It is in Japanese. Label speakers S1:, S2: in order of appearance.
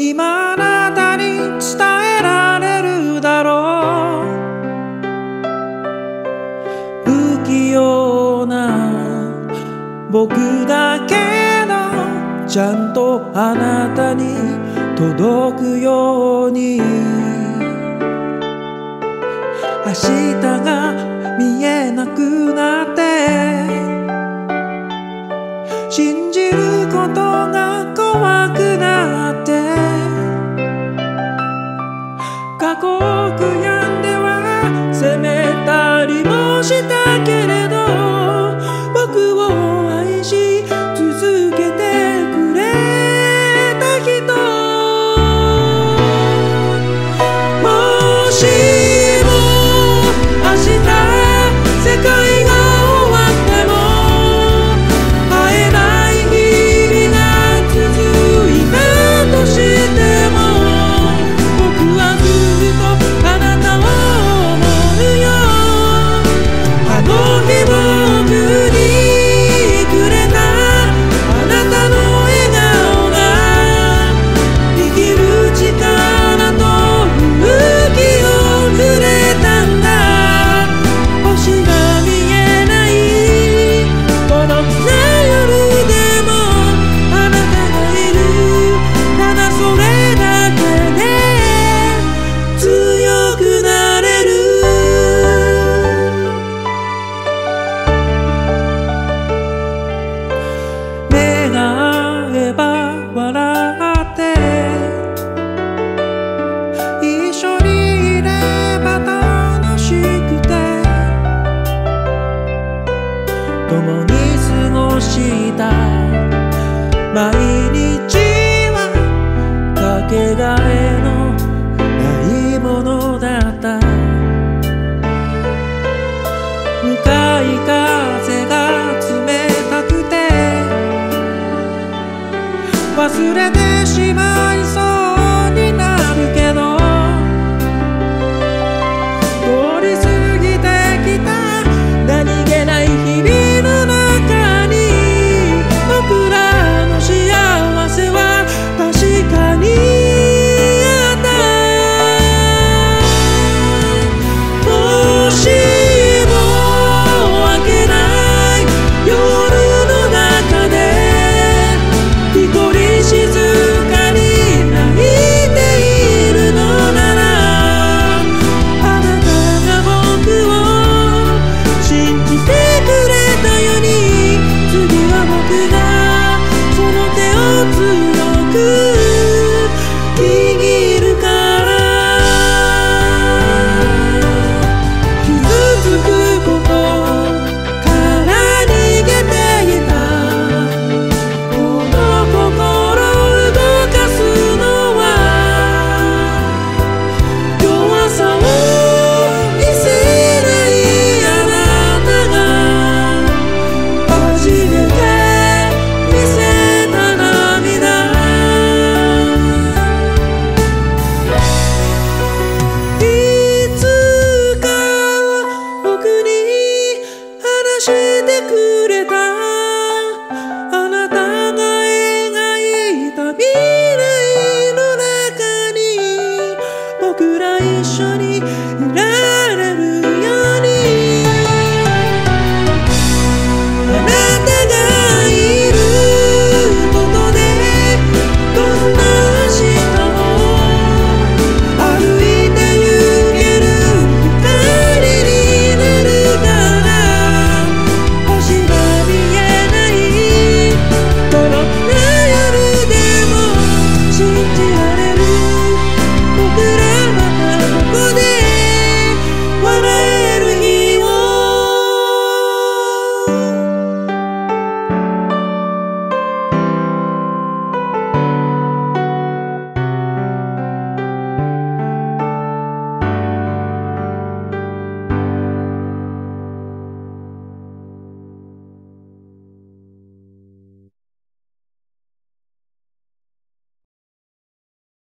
S1: 今あなたに伝えられるだろう。不器用な僕だけどちゃんとあなたに届くように。明日が見えなくなって信じることが怖くなって、過去を悔やんでは責めたりもしたけれど、僕を愛し続けてくれた人、もしも明日世界が終わっても会えない日々が続いたとしても、僕はずっとあなたを思うよ。あの日僕にくれたあなたの笑顔が生きる力と勇気をくれたんだ。星が見えないこの暗い夜でもあなたがいる、ただそれだけで強くなれる。目が合えば笑って一緒にいれば楽しくて、共に過ごした毎日はかけがえのないものだった。向かい風が冷たくて忘れてしまいそう